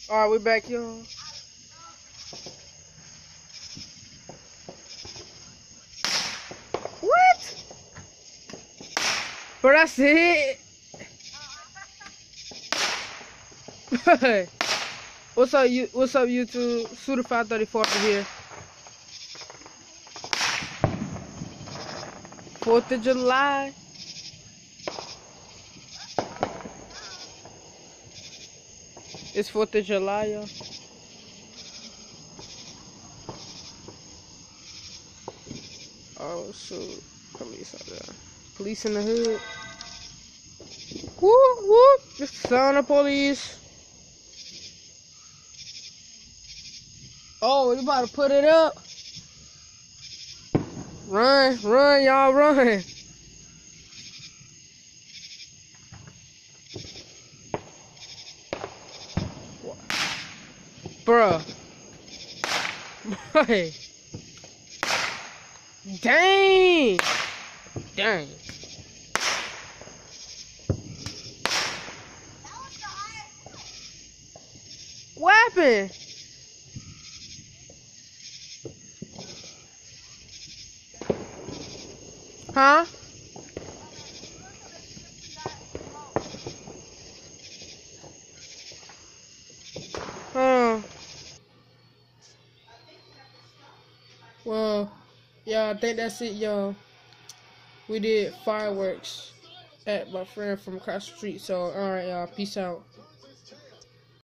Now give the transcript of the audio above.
Alright, we back, y'all. What? Bro, that's it? What's up, what's up, YouTube? Suda534 here. 4th of July. It's 4th of July, y'all. Oh, shoot. Police out there. Police in the hood. Whoop, whoop. It's the sound of police. Oh, you about to put it up? Run, run, y'all, run. Bruh. Boy. Dang. Dang. What happened? Huh? Well, yeah, I think that's it, y'all. We did fireworks at my friend from across the street. So, alright, y'all. Peace out.